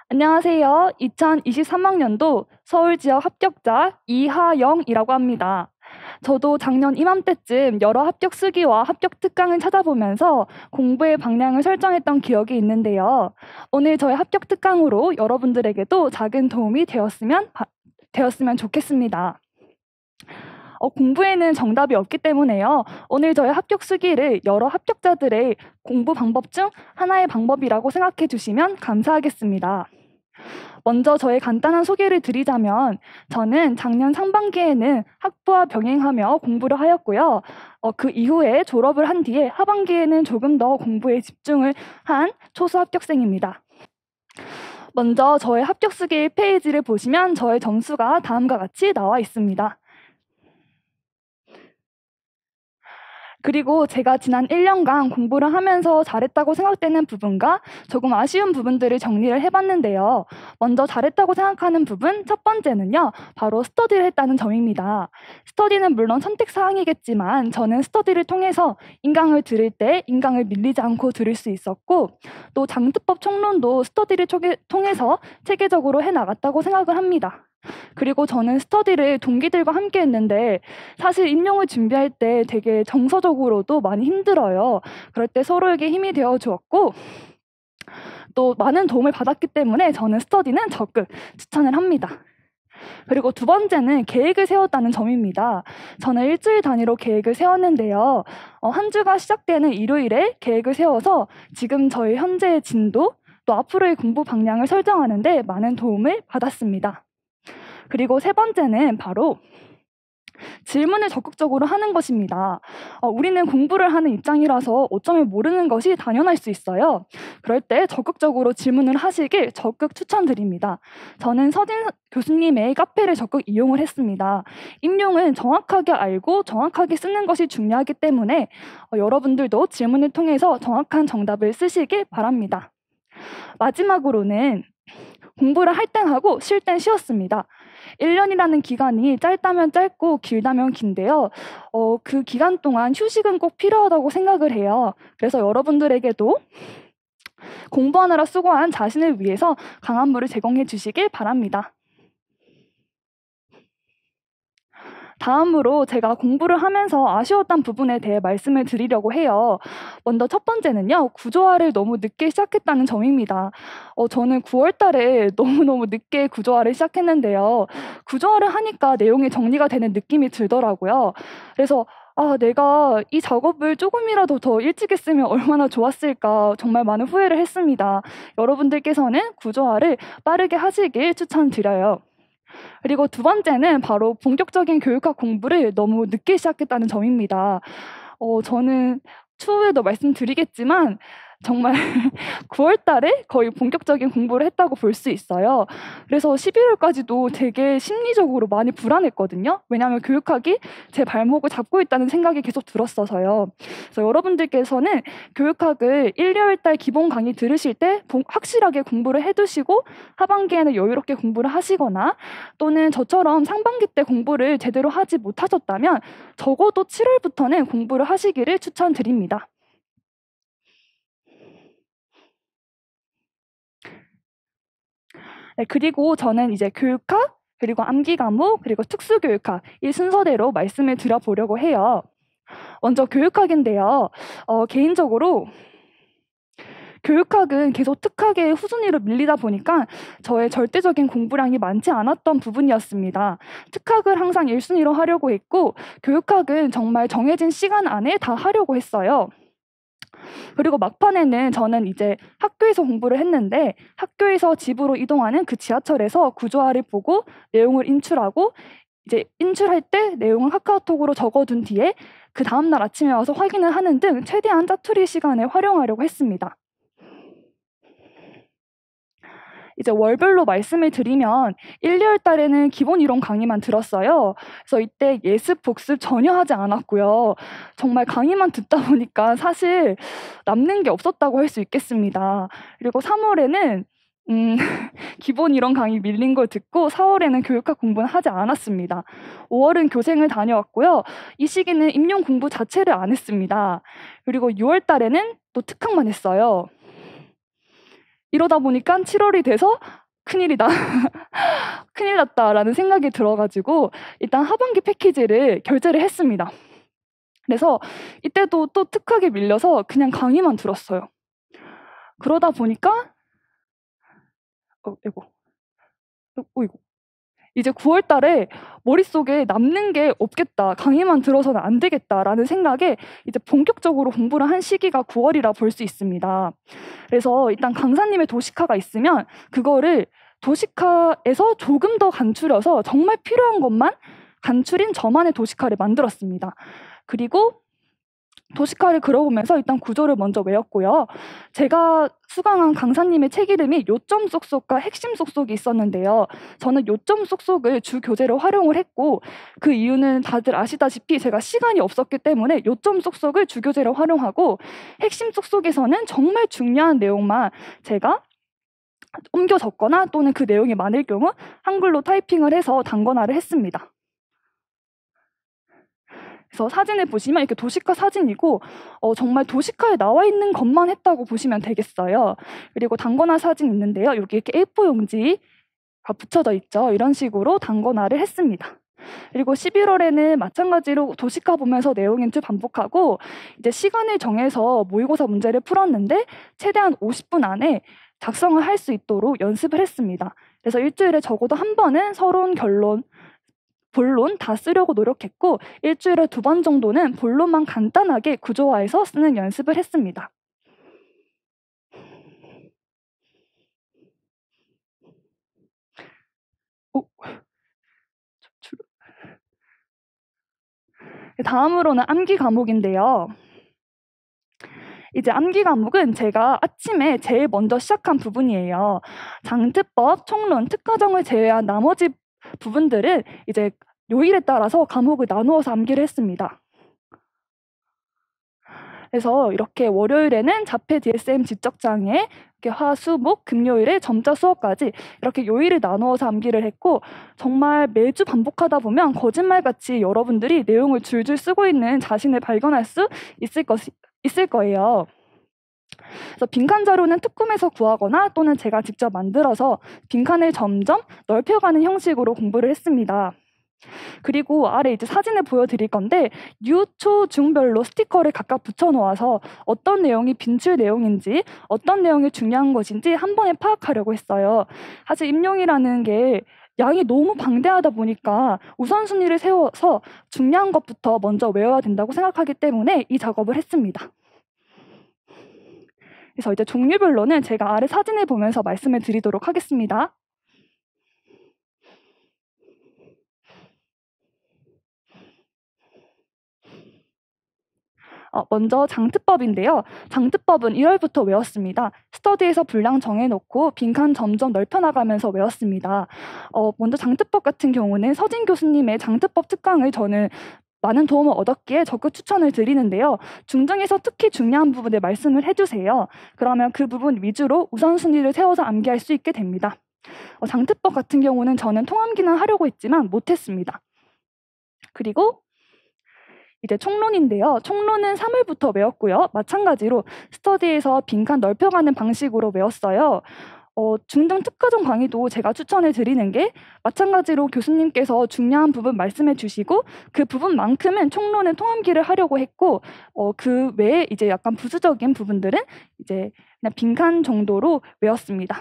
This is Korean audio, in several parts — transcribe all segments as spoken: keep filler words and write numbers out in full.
안녕하세요. 이천이십삼 학년도 서울지역 합격자 이하영이라고 합니다. 저도 작년 이맘때쯤 여러 합격 수기와 합격 특강을 찾아보면서 공부의 방향을 설정했던 기억이 있는데요. 오늘 저의 합격 특강으로 여러분들에게도 작은 도움이 되었으면, 바- 되었으면 좋겠습니다. 어, 공부에는 정답이 없기 때문에요. 오늘 저의 합격 수기를 여러 합격자들의 공부 방법 중 하나의 방법이라고 생각해 주시면 감사하겠습니다. 먼저 저의 간단한 소개를 드리자면 저는 작년 상반기에는 학부와 병행하며 공부를 하였고요. 어, 그 이후에 졸업을 한 뒤에 하반기에는 조금 더 공부에 집중을 한 초수 합격생입니다. 먼저 저의 합격 수기 일 페이지를 보시면 저의 점수가 다음과 같이 나와 있습니다. 그리고 제가 지난 일 년간 공부를 하면서 잘했다고 생각되는 부분과 조금 아쉬운 부분들을 정리를 해봤는데요. 먼저 잘했다고 생각하는 부분 첫 번째는요. 바로 스터디를 했다는 점입니다. 스터디는 물론 선택사항이겠지만 저는 스터디를 통해서 인강을 들을 때 인강을 밀리지 않고 들을 수 있었고 또 장투법 총론도 스터디를 통해서 체계적으로 해나갔다고 생각을 합니다. 그리고 저는 스터디를 동기들과 함께 했는데 사실 임용을 준비할 때 되게 정서적으로도 많이 힘들어요. 그럴 때 서로에게 힘이 되어 주었고 또 많은 도움을 받았기 때문에 저는 스터디는 적극 추천을 합니다. 그리고 두 번째는 계획을 세웠다는 점입니다. 저는 일주일 단위로 계획을 세웠는데요. 어, 한 주가 시작되는 일요일에 계획을 세워서 지금 저희 현재의 진도 또 앞으로의 공부 방향을 설정하는 데 많은 도움을 받았습니다. 그리고 세 번째는 바로 질문을 적극적으로 하는 것입니다. 어, 우리는 공부를 하는 입장이라서 오점을 모르는 것이 당연할 수 있어요. 그럴 때 적극적으로 질문을 하시길 적극 추천드립니다. 저는 서진 교수님의 카페를 적극 이용을 했습니다. 임용은 정확하게 알고 정확하게 쓰는 것이 중요하기 때문에 어, 여러분들도 질문을 통해서 정확한 정답을 쓰시길 바랍니다. 마지막으로는 공부를 할 땐 하고 쉴 땐 쉬었습니다. 일 년이라는 기간이 짧다면 짧고 길다면 긴데요. 어, 그 기간 동안 휴식은 꼭 필요하다고 생각을 해요. 그래서 여러분들에게도 공부하느라 수고한 자신을 위해서 강한 물을 제공해 주시길 바랍니다. 다음으로 제가 공부를 하면서 아쉬웠던 부분에 대해 말씀을 드리려고 해요. 먼저 첫 번째는요. 구조화를 너무 늦게 시작했다는 점입니다. 어, 저는 구월 달에 너무너무 늦게 구조화를 시작했는데요. 구조화를 하니까 내용이 정리가 되는 느낌이 들더라고요. 그래서 아, 내가 이 작업을 조금이라도 더 일찍 했으면 얼마나 좋았을까 정말 많은 후회를 했습니다. 여러분들께서는 구조화를 빠르게 하시길 추천드려요. 그리고 두 번째는 바로 본격적인 교육학 공부를 너무 늦게 시작했다는 점입니다. 어, 저는 추후에도 말씀드리겠지만 정말 구월 달에 거의 본격적인 공부를 했다고 볼 수 있어요. 그래서 십일월까지도 되게 심리적으로 많이 불안했거든요. 왜냐하면 교육학이 제 발목을 잡고 있다는 생각이 계속 들었어서요. 그래서 여러분들께서는 교육학을 일, 이월 달 기본 강의 들으실 때 확실하게 공부를 해두시고 하반기에는 여유롭게 공부를 하시거나 또는 저처럼 상반기 때 공부를 제대로 하지 못하셨다면 적어도 칠월부터는 공부를 하시기를 추천드립니다. 네, 그리고 저는 이제 교육학, 그리고 암기 과목, 그리고 특수교육학 이 순서대로 말씀을 드려보려고 해요. 먼저 교육학인데요. 어, 개인적으로 교육학은 계속 특학에 후순위로 밀리다 보니까 저의 절대적인 공부량이 많지 않았던 부분이었습니다. 특학을 항상 일 순위로 하려고 했고 교육학은 정말 정해진 시간 안에 다 하려고 했어요. 그리고 막판에는 저는 이제 학교에서 공부를 했는데 학교에서 집으로 이동하는 그 지하철에서 구조화를 보고 내용을 인출하고 이제 인출할 때 내용을 카카오톡으로 적어둔 뒤에 그 다음날 아침에 와서 확인을 하는 등 최대한 짜투리 시간을 활용하려고 했습니다. 이제 월별로 말씀을 드리면 일, 이월 달에는 기본 이론 강의만 들었어요. 그래서 이때 예습, 복습 전혀 하지 않았고요. 정말 강의만 듣다 보니까 사실 남는 게 없었다고 할 수 있겠습니다. 그리고 삼월에는 음, 기본 이론 강의 밀린 걸 듣고 사월에는 교육학 공부는 하지 않았습니다. 오월은 교생을 다녀왔고요. 이 시기는 임용 공부 자체를 안 했습니다. 그리고 유월 달에는 또 특학만 했어요. 이러다 보니까 칠월이 돼서 큰일이다. 큰일 났다라는 생각이 들어가지고 일단 하반기 패키지를 결제를 했습니다. 그래서 이때도 또 특하게 밀려서 그냥 강의만 들었어요. 그러다 보니까 어, 이거, 어, 이거. 이제 구월 달에 머릿속에 남는 게 없겠다. 강의만 들어서는 안 되겠다라는 생각에 이제 본격적으로 공부를 한 시기가 구월이라 볼 수 있습니다. 그래서 일단 강사님의 도식화가 있으면 그거를 도식화에서 조금 더 간추려서 정말 필요한 것만 간추린 저만의 도식화를 만들었습니다. 그리고 도식화를 그려보면서 일단 구조를 먼저 외웠고요. 제가 수강한 강사님의 책 이름이 요점 쏙쏙과 핵심 쏙쏙이 있었는데요. 저는 요점 쏙쏙을 주 교재로 활용을 했고 그 이유는 다들 아시다시피 제가 시간이 없었기 때문에 요점 쏙쏙을 주 교재로 활용하고 핵심 쏙쏙에서는 정말 중요한 내용만 제가 옮겨 적거나 또는 그 내용이 많을 경우 한글로 타이핑을 해서 단권화를 했습니다. 그래서 사진을 보시면 이렇게 도식화 사진이고 어, 정말 도식화에 나와 있는 것만 했다고 보시면 되겠어요. 그리고 단권화 사진 있는데요. 여기 이렇게 에이포 용지가 붙여져 있죠. 이런 식으로 단권화를 했습니다. 그리고 십일월에는 마찬가지로 도식화 보면서 내용 인출 반복하고 이제 시간을 정해서 모의고사 문제를 풀었는데 최대한 오십 분 안에 작성을 할 수 있도록 연습을 했습니다. 그래서 일주일에 적어도 한 번은 서론, 결론, 본론 다 쓰려고 노력했고 일주일에 두 번 정도는 본론만 간단하게 구조화해서 쓰는 연습을 했습니다. 오. 다음으로는 암기 과목인데요. 이제 암기 과목은 제가 아침에 제일 먼저 시작한 부분이에요. 장특법, 총론, 특과정을 제외한 나머지 부분들은 이제 요일에 따라서 과목을 나누어서 암기를 했습니다. 그래서 이렇게 월요일에는 자폐 디에스엠 지적장애, 화, 수, 목, 금요일에 점자 수업까지 이렇게 요일을 나누어서 암기를 했고 정말 매주 반복하다 보면 거짓말같이 여러분들이 내용을 줄줄 쓰고 있는 자신을 발견할 수 있을, 것, 있을 거예요. 그래서 빈칸 자료는 특kum에서 구하거나 또는 제가 직접 만들어서 빈칸을 점점 넓혀가는 형식으로 공부를 했습니다. 그리고 아래 이제 사진을 보여드릴 건데 유, 초, 중별로 스티커를 각각 붙여놓아서 어떤 내용이 빈출 내용인지 어떤 내용이 중요한 것인지 한 번에 파악하려고 했어요. 사실 임용이라는 게 양이 너무 방대하다 보니까 우선순위를 세워서 중요한 것부터 먼저 외워야 된다고 생각하기 때문에 이 작업을 했습니다. 그래서 이제 종류별로는 제가 아래 사진을 보면서 말씀을 드리도록 하겠습니다. 어, 먼저 장특법인데요. 장특법은 일월부터 외웠습니다. 스터디에서 분량 정해놓고 빈칸 점점 넓혀나가면서 외웠습니다. 어, 먼저 장특법 같은 경우는 서진 교수님의 장특법 특강을 저는 많은 도움을 얻었기에 적극 추천을 드리는데요. 중중에서 특히 중요한 부분을 말씀을 해주세요. 그러면 그 부분 위주로 우선순위를 세워서 암기할 수 있게 됩니다. 어, 장특법 같은 경우는 저는 통암기는 하려고 했지만 못했습니다. 그리고 이제 총론인데요. 총론은 삼월부터 외웠고요. 마찬가지로 스터디에서 빈칸 넓혀가는 방식으로 외웠어요. 어, 중등 특화정 강의도 제가 추천을 드리는 게 마찬가지로 교수님께서 중요한 부분 말씀해 주시고 그 부분만큼은 총론은 통암기를 하려고 했고 어, 그 외에 이제 약간 부수적인 부분들은 이제 그냥 빈칸 정도로 외웠습니다.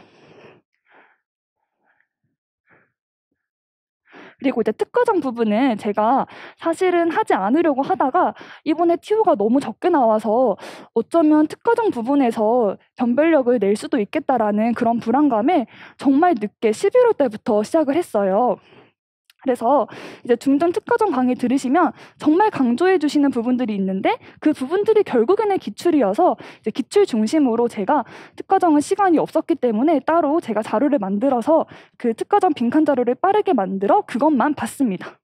그리고 이제 특과정 부분은 제가 사실은 하지 않으려고 하다가 이번에 티오가 너무 적게 나와서 어쩌면 특과정 부분에서 변별력을 낼 수도 있겠다라는 그런 불안감에 정말 늦게 십일월 때부터 시작을 했어요. 그래서 이제 중등 특과정 강의 들으시면 정말 강조해 주시는 부분들이 있는데 그 부분들이 결국에는 기출이어서 이제 기출 중심으로 제가 특과정은 시간이 없었기 때문에 따로 제가 자료를 만들어서 그 특과정 빈칸 자료를 빠르게 만들어 그것만 봤습니다.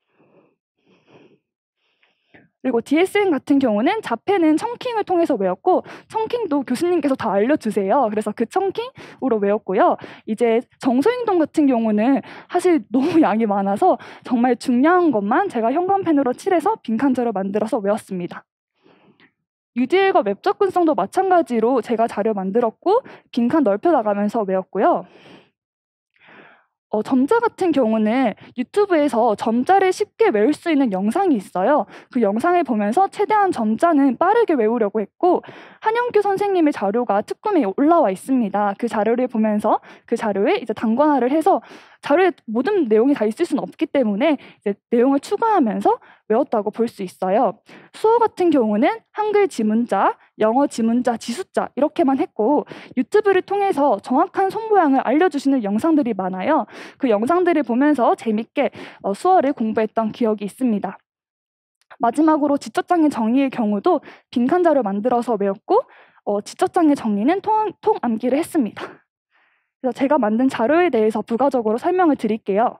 그리고 디에스엠 같은 경우는 자폐는 청킹을 통해서 외웠고 청킹도 교수님께서 다 알려주세요. 그래서 그 청킹으로 외웠고요. 이제 정서행동 같은 경우는 사실 너무 양이 많아서 정말 중요한 것만 제가 형광펜으로 칠해서 빈칸자로 만들어서 외웠습니다. 유디엘과 웹 접근성도 마찬가지로 제가 자료 만들었고 빈칸 넓혀 나가면서 외웠고요. 어, 점자 같은 경우는 유튜브에서 점자를 쉽게 외울 수 있는 영상이 있어요. 그 영상을 보면서 최대한 점자는 빠르게 외우려고 했고 한영규 선생님의 자료가 특검에 올라와 있습니다. 그 자료를 보면서 그 자료에 이제 단권화를 해서 자료에 모든 내용이 다 있을 수는 없기 때문에 이제 내용을 추가하면서 외웠다고 볼 수 있어요. 수어 같은 경우는 한글 지문자, 영어 지문자, 지수자 이렇게만 했고 유튜브를 통해서 정확한 손 모양을 알려주시는 영상들이 많아요. 그 영상들을 보면서 재밌게 어, 수어를 공부했던 기억이 있습니다. 마지막으로 지적장애 정의의 경우도 빈칸 자료 만들어서 외웠고 어, 지적장애 정의는 통, 통암기를 했습니다. 그래서 제가 만든 자료에 대해서 부가적으로 설명을 드릴게요.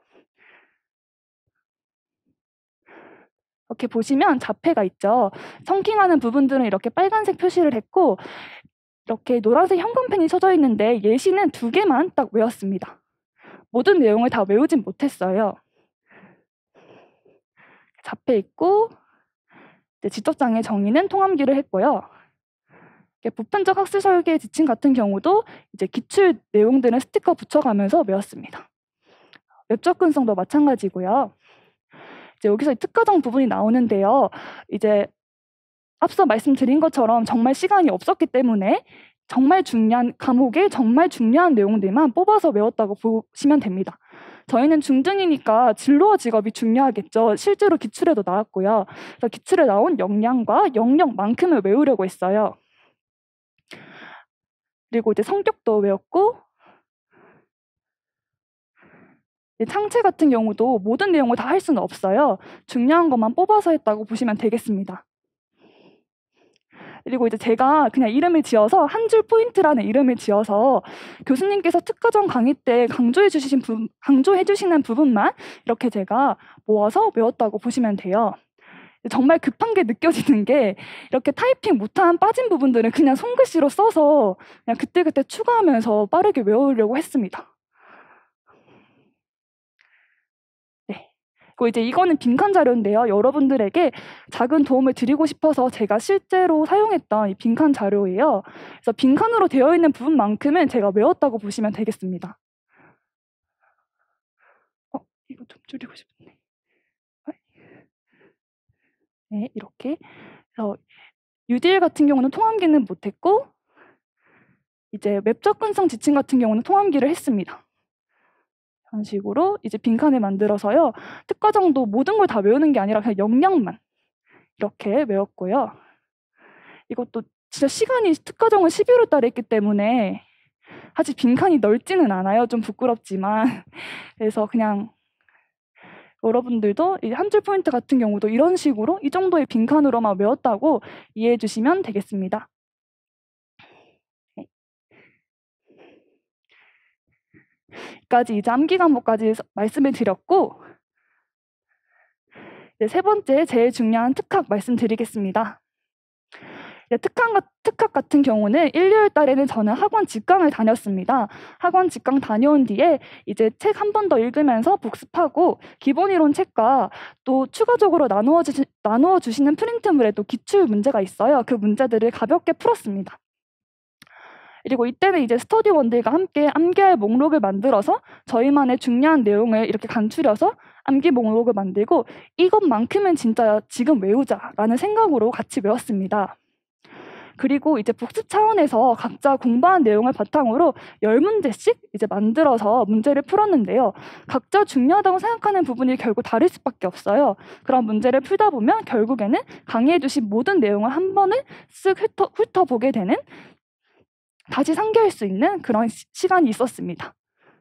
이렇게 보시면 자폐가 있죠. 성킹하는 부분들은 이렇게 빨간색 표시를 했고 이렇게 노란색 형광펜이 쳐져 있는데 예시는 두 개만 딱 외웠습니다. 모든 내용을 다 외우진 못했어요. 자폐 있고 지적장애 정의는 통암기를 했고요. 보편적 학습 설계 지침 같은 경우도 이제 기출 내용들은 스티커 붙여가면서 외웠습니다. 웹 접근성도 마찬가지고요. 이제 여기서 특가정 부분이 나오는데요. 이제 앞서 말씀드린 것처럼 정말 시간이 없었기 때문에 정말 중요한 과목에 정말 중요한 내용들만 뽑아서 외웠다고 보시면 됩니다. 저희는 중등이니까 진로와 직업이 중요하겠죠. 실제로 기출에도 나왔고요. 그래서 기출에 나온 역량과 영역만큼을 외우려고 했어요. 그리고 이제 성격도 외웠고 창체 같은 경우도 모든 내용을 다 할 수는 없어요. 중요한 것만 뽑아서 했다고 보시면 되겠습니다. 그리고 이제 제가 그냥 이름을 지어서 한 줄 포인트라는 이름을 지어서 교수님께서 특가정 강의 때 강조해 주신 부, 강조해 주시는 부분만 이렇게 제가 모아서 외웠다고 보시면 돼요. 정말 급한 게 느껴지는 게 이렇게 타이핑 못한 빠진 부분들은 그냥 손글씨로 써서 그냥 그때그때 추가하면서 빠르게 외우려고 했습니다. 그리고 이제 이거는 빈칸 자료인데요. 여러분들에게 작은 도움을 드리고 싶어서 제가 실제로 사용했던 이 빈칸 자료예요. 그래서 빈칸으로 되어 있는 부분만큼은 제가 외웠다고 보시면 되겠습니다. 어, 이거 좀 줄이고 싶네. 네, 이렇게. 그래서 유디엘 같은 경우는 통암기는 못했고 이제 웹 접근성 지침 같은 경우는 통암기를 했습니다. 이런 식으로 이제 빈칸을 만들어서요. 특과정도 모든 걸 다 외우는 게 아니라 그냥 역량만 이렇게 외웠고요. 이것도 진짜 시간이 특과정은 십일월 달에 했기 때문에 아직 빈칸이 넓지는 않아요. 좀 부끄럽지만. 그래서 그냥 여러분들도 한 줄 포인트 같은 경우도 이런 식으로 이 정도의 빈칸으로만 외웠다고 이해해 주시면 되겠습니다. 까지 이제 암기 과목까지 말씀을 드렸고 이제 세 번째 제일 중요한 특학 말씀드리겠습니다. 특학, 특학 같은 경우는 일, 이월 달에는 저는 학원 직강을 다녔습니다. 학원 직강 다녀온 뒤에 이제 책 한 번 더 읽으면서 복습하고 기본 이론 책과 또 추가적으로 나누어, 주시, 나누어 주시는 프린트물에 또 기출 문제가 있어요. 그 문제들을 가볍게 풀었습니다. 그리고 이때는 이제 스터디원들과 함께 암기할 목록을 만들어서 저희만의 중요한 내용을 이렇게 간추려서 암기 목록을 만들고 이것만큼은 진짜 지금 외우자라는 생각으로 같이 외웠습니다. 그리고 이제 복습 차원에서 각자 공부한 내용을 바탕으로 열 문제씩 이제 만들어서 문제를 풀었는데요. 각자 중요하다고 생각하는 부분이 결국 다를 수밖에 없어요. 그런 문제를 풀다 보면 결국에는 강의해 주신 모든 내용을 한 번에 쓱 훑어, 훑어보게 되는 다시 상기할 수 있는 그런 시, 시간이 있었습니다.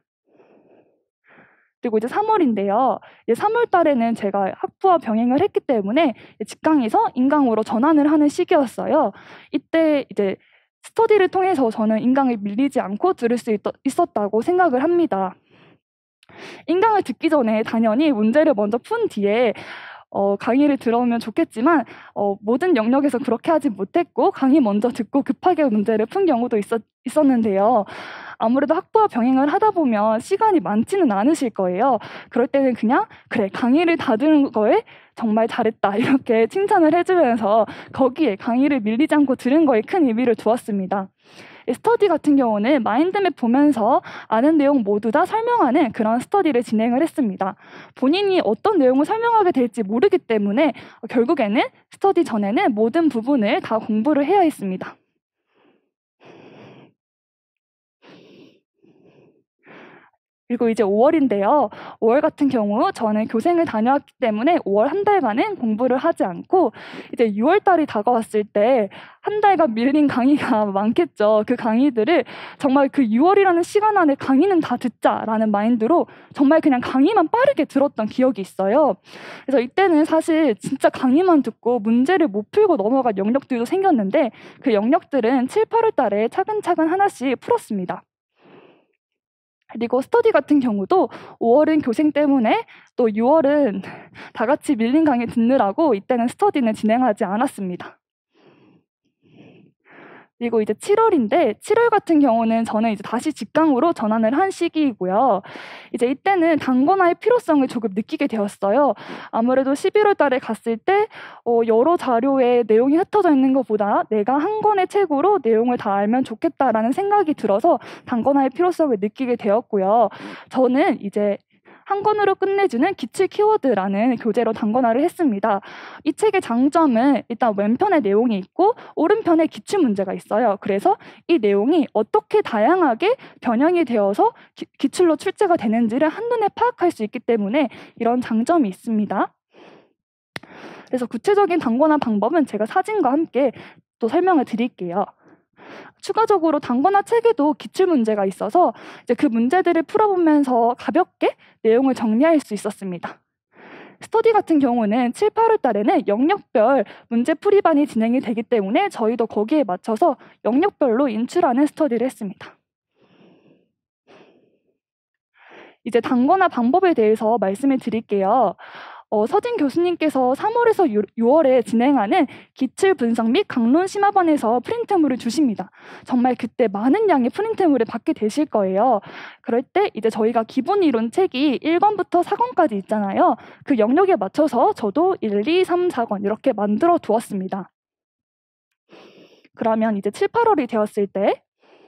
그리고 이제 삼월인데요. 삼월 달에는 제가 학부와 병행을 했기 때문에 직강에서 인강으로 전환을 하는 시기였어요. 이때 이제 스터디를 통해서 저는 인강을 밀리지 않고 들을 수 있, 있었다고 생각을 합니다. 인강을 듣기 전에 당연히 문제를 먼저 푼 뒤에 어, 강의를 들어오면 좋겠지만 어, 모든 영역에서 그렇게 하지 못했고 강의 먼저 듣고 급하게 문제를 푼 경우도 있었, 있었는데요. 아무래도 학부와 병행을 하다 보면 시간이 많지는 않으실 거예요. 그럴 때는 그냥 그래 강의를 다 들은 거에 정말 잘했다 이렇게 칭찬을 해주면서 거기에 강의를 밀리지 않고 들은 거에 큰 의미를 두었습니다. 스터디 같은 경우는 마인드맵 보면서 아는 내용 모두 다 설명하는 그런 스터디를 진행을 했습니다. 본인이 어떤 내용을 설명하게 될지 모르기 때문에 결국에는 스터디 전에는 모든 부분을 다 공부를 해야 했습니다. 그리고 이제 오월인데요. 오월 같은 경우 저는 교생을 다녀왔기 때문에 오월 한 달간은 공부를 하지 않고 이제 유월 달이 다가왔을 때 한 달간 밀린 강의가 많겠죠. 그 강의들을 정말 그 유월이라는 시간 안에 강의는 다 듣자라는 마인드로 정말 그냥 강의만 빠르게 들었던 기억이 있어요. 그래서 이때는 사실 진짜 강의만 듣고 문제를 못 풀고 넘어간 영역들도 생겼는데 그 영역들은 칠, 팔월 달에 차근차근 하나씩 풀었습니다. 그리고 스터디 같은 경우도 오월은 교생 때문에 또 유월은 다 같이 밀린 강의 듣느라고 이때는 스터디는 진행하지 않았습니다. 그리고 이제 칠월인데 칠월 같은 경우는 저는 이제 다시 직강으로 전환을 한 시기이고요. 이제 이때는 단권화의 필요성을 조금 느끼게 되었어요. 아무래도 십일월 달에 갔을 때 어, 여러 자료에 내용이 흩어져 있는 것보다 내가 한 권의 책으로 내용을 다 알면 좋겠다라는 생각이 들어서 단권화의 필요성을 느끼게 되었고요. 저는 이제 한 권으로 끝내주는 기출 키워드라는 교재로 단권화를 했습니다. 이 책의 장점은 일단 왼편에 내용이 있고 오른편에 기출 문제가 있어요. 그래서 이 내용이 어떻게 다양하게 변형이 되어서 기, 기출로 출제가 되는지를 한눈에 파악할 수 있기 때문에 이런 장점이 있습니다. 그래서 구체적인 단권화 방법은 제가 사진과 함께 또 설명을 드릴게요. 추가적으로 단권화 책에도 기출 문제가 있어서 이제 그 문제들을 풀어보면서 가볍게 내용을 정리할 수 있었습니다. 스터디 같은 경우는 칠, 팔월 달에는 영역별 문제풀이반이 진행이 되기 때문에 저희도 거기에 맞춰서 영역별로 인출하는 스터디를 했습니다. 이제 단권화 방법에 대해서 말씀을 드릴게요. 어, 서진 교수님께서 삼월에서 유월에 진행하는 기출 분석 및 강론 심화반에서 프린트물을 주십니다. 정말 그때 많은 양의 프린트물을 받게 되실 거예요. 그럴 때 이제 저희가 기본 이론 책이 일 권부터 사 권까지 있잖아요. 그 영역에 맞춰서 저도 일, 이, 삼, 사 권 이렇게 만들어 두었습니다. 그러면 이제 칠, 팔월이 되었을 때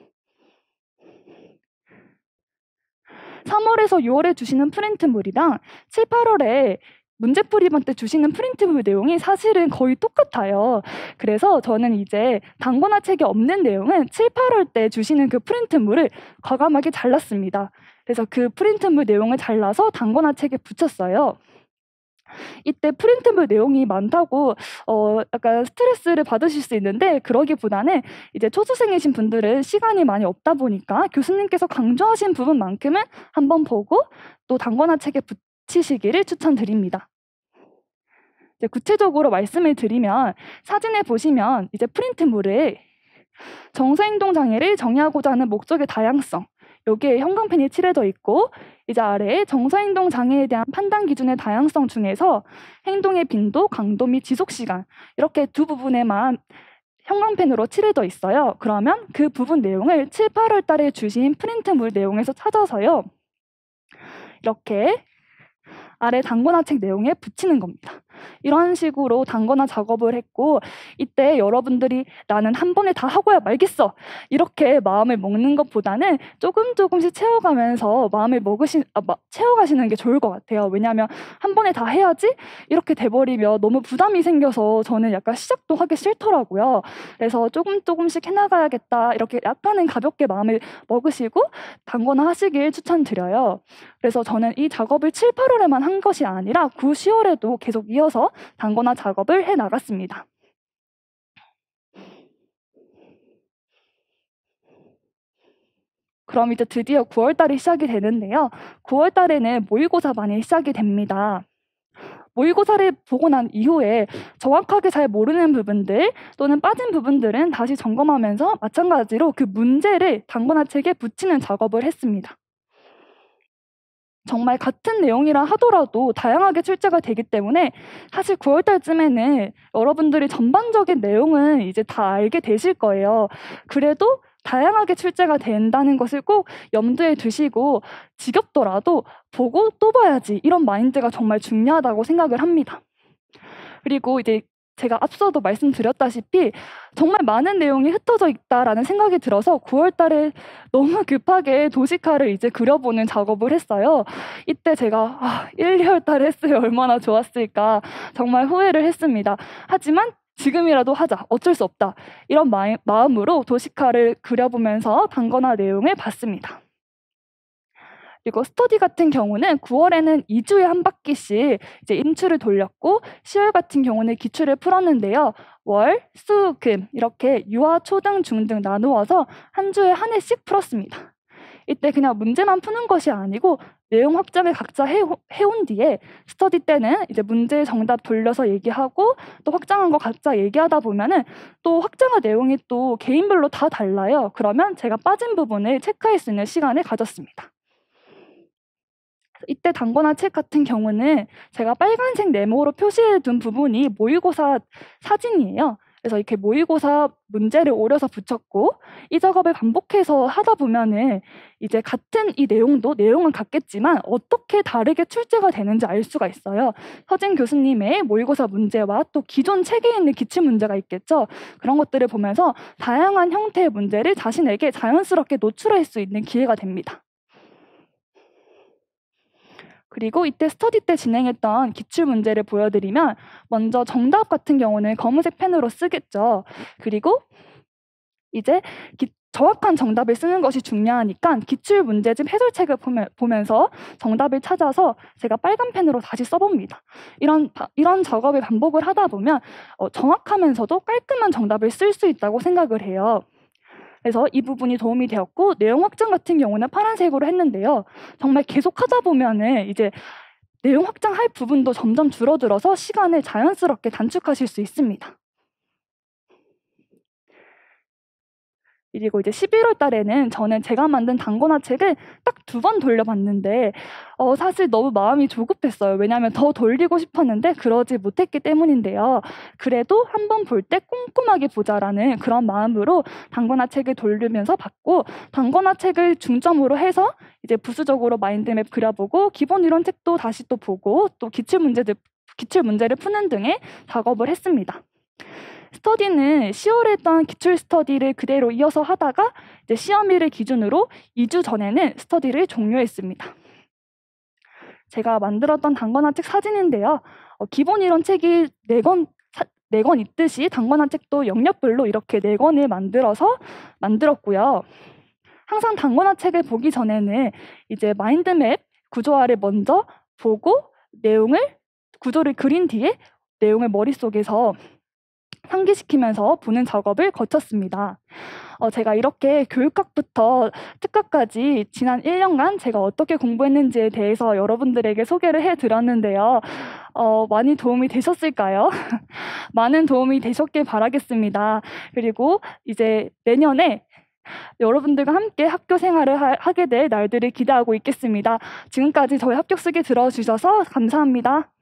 삼월에서 유월에 주시는 프린트물이랑 칠, 팔월에 문제풀이반 때 주시는 프린트물 내용이 사실은 거의 똑같아요. 그래서 저는 이제 단권화 책에 없는 내용은 칠, 팔월 때 주시는 그 프린트물을 과감하게 잘랐습니다. 그래서 그 프린트물 내용을 잘라서 단권화 책에 붙였어요. 이때 프린트물 내용이 많다고 어 약간 스트레스를 받으실 수 있는데 그러기보다는 이제 초수생이신 분들은 시간이 많이 없다 보니까 교수님께서 강조하신 부분만큼은 한번 보고 또 단권화 책에 붙이시기를 추천드립니다. 이제 구체적으로 말씀을 드리면 사진에 보시면 이제 프린트물을 정서행동 장애를 정의하고자 하는 목적의 다양성, 여기에 형광펜이 칠해져 있고 이제 아래에 정서행동 장애에 대한 판단 기준의 다양성 중에서 행동의 빈도, 강도 및 지속시간 이렇게 두 부분에만 형광펜으로 칠해져 있어요. 그러면 그 부분 내용을 칠, 팔월 달에 주신 프린트물 내용에서 찾아서요. 이렇게 아래 단권화 책 내용에 붙이는 겁니다. 이런 식으로 단권화 작업을 했고 이때 여러분들이 나는 한 번에 다 하고야 말겠어 이렇게 마음을 먹는 것보다는 조금 조금씩 채워가면서 마음을 먹으시, 아, 마, 채워가시는 게 좋을 것 같아요. 왜냐하면 한 번에 다 해야지 이렇게 돼버리면 너무 부담이 생겨서 저는 약간 시작도 하기 싫더라고요. 그래서 조금 조금씩 해나가야겠다 이렇게 약간은 가볍게 마음을 먹으시고 단권화 하시길 추천드려요. 그래서 저는 이 작업을 칠, 팔월에만 한 것이 아니라 구, 시월에도 계속 이어서 단권화 작업을 해 나갔습니다. 그럼 이제 드디어 구월 달이 시작이 되는데요. 구월 달에는 모의고사반이 시작이 됩니다. 모의고사를 보고 난 이후에 정확하게 잘 모르는 부분들 또는 빠진 부분들은 다시 점검하면서 마찬가지로 그 문제를 단권화 책에 붙이는 작업을 했습니다. 정말 같은 내용이라 하더라도 다양하게 출제가 되기 때문에 사실 구월 달쯤에는 여러분들이 전반적인 내용은 이제 다 알게 되실 거예요. 그래도 다양하게 출제가 된다는 것을 꼭 염두에 두시고 지겹더라도 보고 또 봐야지 이런 마인드가 정말 중요하다고 생각을 합니다. 그리고 이제 제가 앞서도 말씀드렸다시피 정말 많은 내용이 흩어져 있다라는 생각이 들어서 구월 달에 너무 급하게 도시카를 이제 그려보는 작업을 했어요. 이때 제가 아, 일, 이월 달에 했으면 얼마나 좋았을까 정말 후회를 했습니다. 하지만 지금이라도 하자, 어쩔 수 없다 이런 마이, 마음으로 도시카를 그려보면서 단거나 내용을 봤습니다. 그리고 스터디 같은 경우는 구월에는 이 주에 한 바퀴씩 이제 임추를 돌렸고 시월 같은 경우는 기출을 풀었는데요. 월, 수, 금 이렇게 유아, 초등, 중등 나누어서 한 주에 한 회씩 풀었습니다. 이때 그냥 문제만 푸는 것이 아니고 내용 확장을 각자 해, 해온 뒤에 스터디 때는 이제 문제 정답 돌려서 얘기하고 또 확장한 거 각자 얘기하다 보면은 또 확장한 내용이 또 개인별로 다 달라요. 그러면 제가 빠진 부분을 체크할 수 있는 시간을 가졌습니다. 이때 단거나 책 같은 경우는 제가 빨간색 네모로 표시해둔 부분이 모의고사 사진이에요. 그래서 이렇게 모의고사 문제를 오려서 붙였고 이 작업을 반복해서 하다 보면은 이제 같은 이 내용도 내용은 같겠지만 어떻게 다르게 출제가 되는지 알 수가 있어요. 서진 교수님의 모의고사 문제와 또 기존 책에 있는 기출 문제가 있겠죠. 그런 것들을 보면서 다양한 형태의 문제를 자신에게 자연스럽게 노출할 수 있는 기회가 됩니다. 그리고 이때 스터디 때 진행했던 기출 문제를 보여드리면 먼저 정답 같은 경우는 검은색 펜으로 쓰겠죠. 그리고 이제 기, 정확한 정답을 쓰는 것이 중요하니까 기출 문제집 해설책을 보면, 보면서 정답을 찾아서 제가 빨간 펜으로 다시 써봅니다. 이런, 이런 작업을 반복을 하다 보면 어, 정확하면서도 깔끔한 정답을 쓸 수 있다고 생각을 해요. 그래서 이 부분이 도움이 되었고 내용 확장 같은 경우는 파란색으로 했는데요. 정말 계속 하다 보면은 이제 내용 확장할 부분도 점점 줄어들어서 시간을 자연스럽게 단축하실 수 있습니다. 그리고 이제 십일월 달에는 저는 제가 만든 단거나 책을 딱 두 번 돌려봤는데 어, 사실 너무 마음이 조급했어요. 왜냐하면 더 돌리고 싶었는데 그러지 못했기 때문인데요. 그래도 한 번 볼 때 꼼꼼하게 보자라는 그런 마음으로 단거나 책을 돌리면서 봤고 단거나 책을 중점으로 해서 이제 부수적으로 마인드맵 그려보고 기본 이론 책도 다시 또 보고 또 기출 문제들 기출 문제를 푸는 등의 작업을 했습니다. 스터디는 시월에 했던 기출 스터디를 그대로 이어서 하다가 이제 시험일을 기준으로 이 주 전에는 스터디를 종료했습니다. 제가 만들었던 단거나 책 사진인데요. 어, 기본 이론 책이 네 권, 네 권 있듯이 단거나 책도 영역별로 이렇게 네 권을 만들어서 만들었고요. 항상 단거나 책을 보기 전에는 이제 마인드맵 구조화를 먼저 보고 내용을 구조를 그린 뒤에 내용을 머릿속에서 상기시키면서 보는 작업을 거쳤습니다. 어, 제가 이렇게 교육학부터 특학까지 지난 일 년간 제가 어떻게 공부했는지에 대해서 여러분들에게 소개를 해드렸는데요. 어, 많이 도움이 되셨을까요? 많은 도움이 되셨길 바라겠습니다. 그리고 이제 내년에 여러분들과 함께 학교 생활을 하, 하게 될 날들을 기대하고 있겠습니다. 지금까지 저희 합격 쓰기 들어주셔서 감사합니다.